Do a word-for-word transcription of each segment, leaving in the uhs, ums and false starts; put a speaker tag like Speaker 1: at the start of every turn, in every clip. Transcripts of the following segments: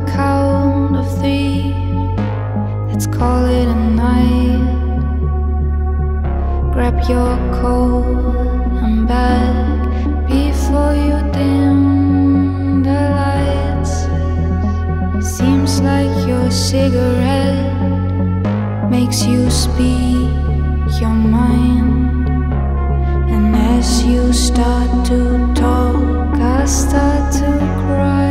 Speaker 1: count of three, let's call it a night. Grab your coat and bag before you dim the lights. Seems like your cigarette makes you speak your mind, and as you start to talk, I start to cry.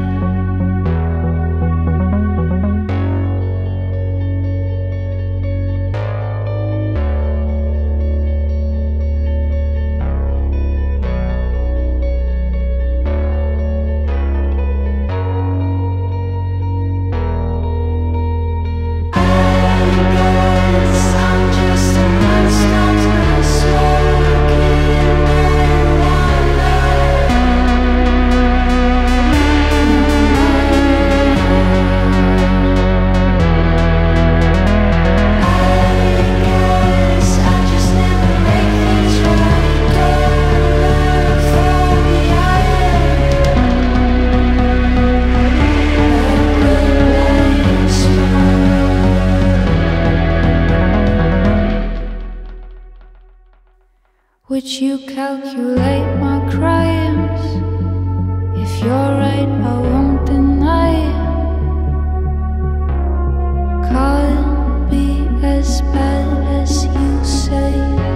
Speaker 1: Would you calculate my crimes? If you're right, I won't deny it. Can't be as bad as you say.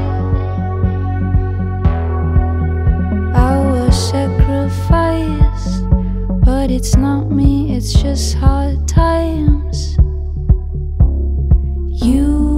Speaker 1: I was sacrificed, but it's not me, it's just hard times. You